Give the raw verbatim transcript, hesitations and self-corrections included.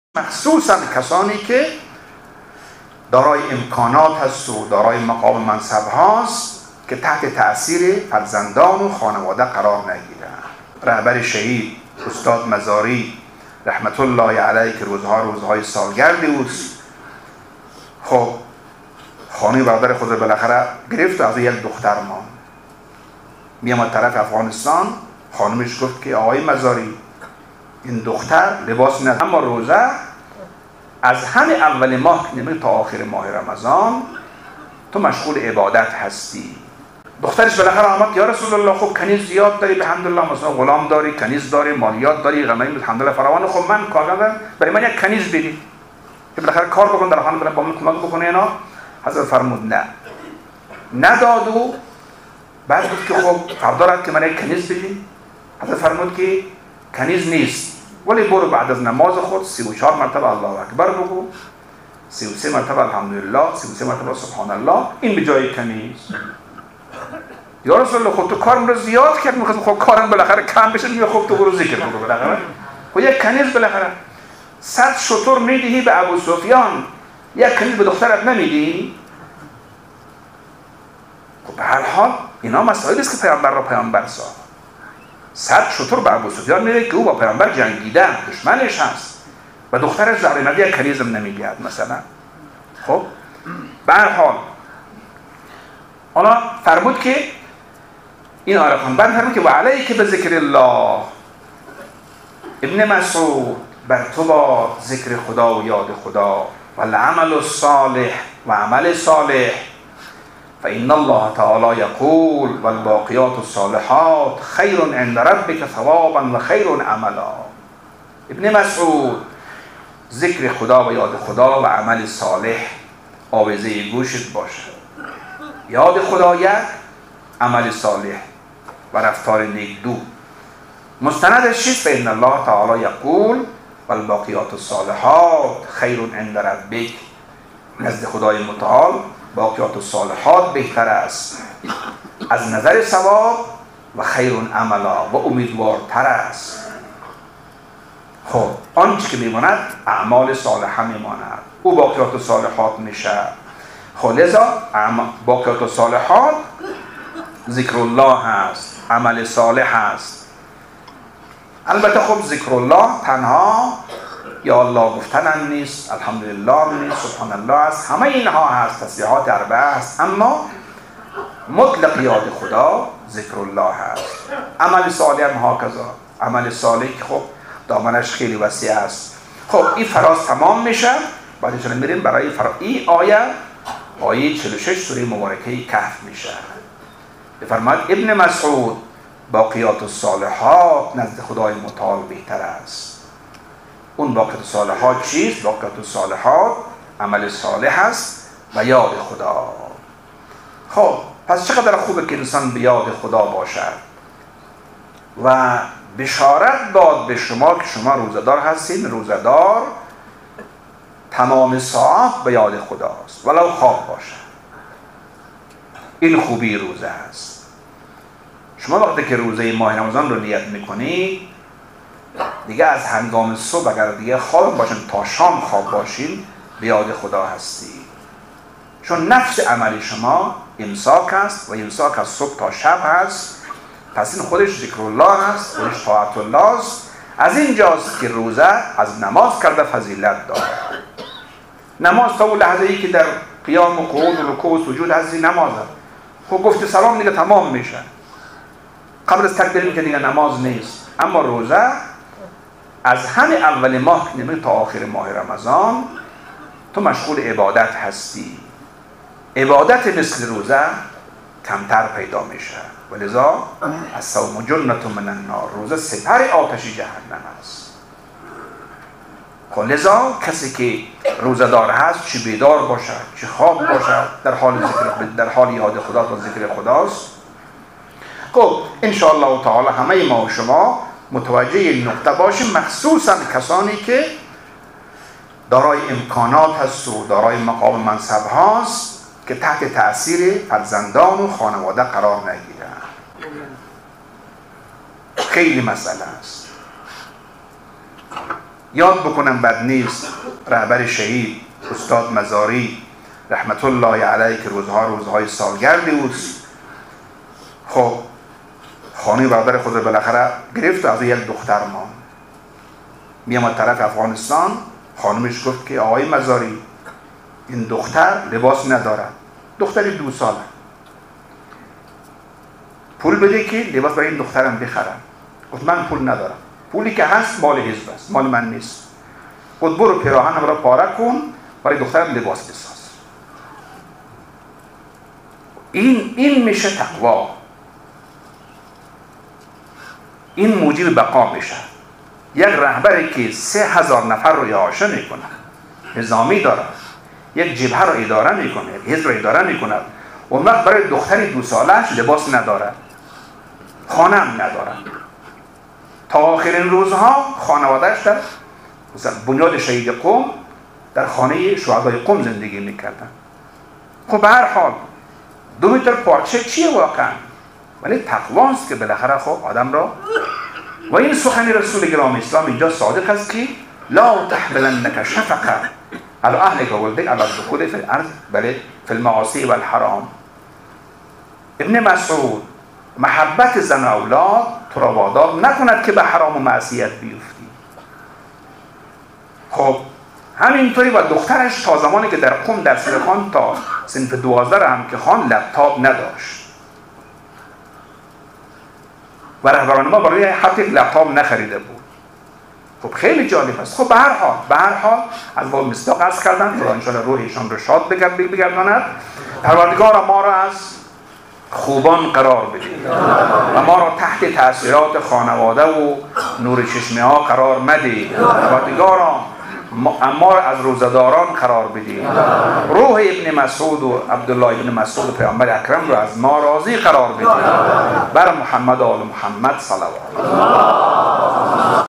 مخصوصا کسانی که دارای امکانات هست و دارای مقام منصب هاست که تحت تأثیر فرزندان و خانواده قرار نگیرن. رهبر شهید استاد مزاری رحمت الله علیه که روزها روزهای سالگردی بود، خب خانه برادر خود رو بالاخره گرفت و از یک دختر ماند. میامد طرف افغانستان، خانمش گفت که آقای مزاری این دختر لباس نداره، اما روزه از همه اول ماه تا آخر ماه رمضان تو مشغول عبادت هستی. دخترش بالاخره آمد یا رسول الله خب کنیز زیاد داری، الحمدلله مثلا غلام داری، کنیز داری، مالیات داری، غنایم الحمدلله فراوان، خب من کار ندارم، برای من یک کنیز بدی که بالاخره کار بکن در خانه با من کمک بکنه. اینا حضرت فرمود نه نداد و بعد گفت که خب فردا رفت که من یک کنیز بدی. حضرت فرمود که کنیز نیست، ولی برو بعد از نماز خود سی و چهار مرتبه الله اکبر بگو، سی و سه مرتبه الحمدلله، سی و سه مرتبه سبحان الله، این به جای کنیز. یا رسول الله خب تو کارم رو زیاد کرد، میخواستم خب کارم بالاخره کم بشه، میگه خب تو برو ذکر بگو بالاخره. خب یک کنیز بالاخره صد شتر میدهی به ابو سفیان، یک کنیز به دخترت نمیدی؟ خب به هر حال اینا مسائلی است که پیامبر را پیامبر ساخت. صد شتر به ابو سفیان میده که او با پیامبر جنگیده، دشمنش هست و دخترش زهره نبی یک کنیزم نمیگیرد مثلا. خب به هر حال حالا فرمود که این آره بعد فرمود که و علیک به ذکر الله، ابن مسعود بر تو با ذکر خدا و یاد خدا و العمل الصالح و عمل صالح، فإن الله تعالی یقول والباقیات الصالحات خیر عند ربک ثوابا و خیر عملا. ابن مسعود ذکر خدا و یاد خدا و عمل صالح آویزه گوشت باشه. یاد خدا یک، عمل صالح و رفتار نیک دو. مستندش چیست؟ فإن الله تعالی یقول والباقیات الصالحات خیر عند ربک، نزد خدای متعال باقیات الصالحات بهتر است از نظر ثواب و خیر عملا و امیدوارتر است. خب آنچه که میماند اعمال صالحه میماند، او باقیات الصالحات میشه. خب لذا باقیات الصالحات ذکر الله هست، عمل صالح هست. البته خب ذکر الله تنها یا الله گفتن هم نیست، الحمدلله نیست، سبحان الله است، همه اینها هست، تسبیحات اربعه هست، اما مطلق یاد خدا ذکر الله هست. عمل صالح هم هاکذا، عمل صالح خب دامنش خیلی وسیع است. خب این فراز تمام میشه، بعدش میریم برای فراز. این آیه آیه چهل و شش سوره مبارکه کهف میشه. بفرماد ابن مسعود باقیات الصالحات نزد خدای متعال بهتر است. اون باقیات الصالحات چیست؟ باقیات الصالحات عمل صالح است و یاد خدا. خب پس چقدر خوبه که انسان به یاد خدا باشد و بشارت داد به شما که شما روزدار هستین. روزدار تمام ساعت به یاد خداست ولو خواب باشد. این خوبی روزه است. شما وقتی که روزه ماه رمضان رو نیت میکنید دیگه از هنگام صبح اگر دیگه خواب باشین تا شام خواب باشین به یاد خدا هستی، چون نفس عملی شما امساک است و امساک از صبح تا شب هست. پس این خودش ذکر الله هست، خودش طاعت الله است. از اینجاست که روزه از نماز کرده فضیلت دارد. نماز تا اون لحظه ای که در قیام و قعود و رکوع و سجود هستی نماز هست. خب گفت سلام دیگه تمام میشه، قبل از تکبیر که دیگه نماز نیست. اما روزه از همه اول ماه تا آخر ماه رمضان تو مشغول عبادت هستی. عبادت مثل روزه کمتر پیدا میشه، ولذا الصوم جنة من النار، روزه سپر آتش جهنم است. خب لذا کسی که روزه دار هست چه بیدار باشد چه خواب باشد در حال ذکر در حال یاد خدا و ذکر خداست. خب ان شاء الله تعالی همه ما و شما متوجه این نقطه باشیم، مخصوصا کسانی که دارای امکانات هست و دارای مقام منصب هاست که تحت تأثیر فرزندان و خانواده قرار نگیرن. خیلی مسئله است. یاد بکنم بد نیست رهبر شهید استاد مزاری رحمت الله علیه که روزها روزهای سالگرد اوست. خب خانه برادر خود رو بالاخره گرفت و از یک دختر ماند. میام طرف افغانستان، خانمش گفت که آقای مزاری این دختر لباس نداره، دختری دو ساله، پول بده که لباس برای این دخترم بخرم. گفت من پول ندارم، پولی که هست مال حزب است، مال من نیست. گفت برو پیراهنم را پاره کن برای دخترم لباس بساز. این این میشه تقوا، این موجب بقا میشه. یک رهبری که سه هزار نفر رو اعاشه میکنه، نظامی داره، یک جبهه رو اداره میکنه، حزب رو اداره میکنه، اون وقت برای دختری دو سالش لباس نداره، خانه هم نداره. تا آخرین روزها خانوادهش در بنیاد شهید قم در خانه شهدای قم زندگی میکردن. خب به هر حال دو متر پارچه چیه واقعا؟ ولی تقواست که بالاخره خب آدم را. و این سخن رسول گرامی اسلام اینجا صادق است که لا تحملنک شفقه علی اهلک و ولدک علی الدخول فی الارض بل فی المعاصی و الحرام. ابن مسعود محبت زن و اولاد تو را وادار نکند که به حرام و معصیت بیفتی. خب همینطوری با دخترش تا زمانی که در قم درس می‌خواند تا صنف دوازده هم که خواند لپتاپ نداشت و رهبران ما برای حتی لپتاپ نخریده بود. خب خیلی جالب است. خب به هر حال به هر حال از باب مصداق عرض کردن خدا ان شاء الله روحشان رو شاد بگرداند. پروردگار ما را از خوبان قرار بدید و ما را تحت تأثیرات خانواده و نور چشمه ها قرار مدید. پروردگارا ما را از روزداران قرار بدید. روح ابن مسعود و عبدالله ابن مسعود پیامبر اکرم را از ما راضی قرار بدید. بر محمد و آل محمد صلوات.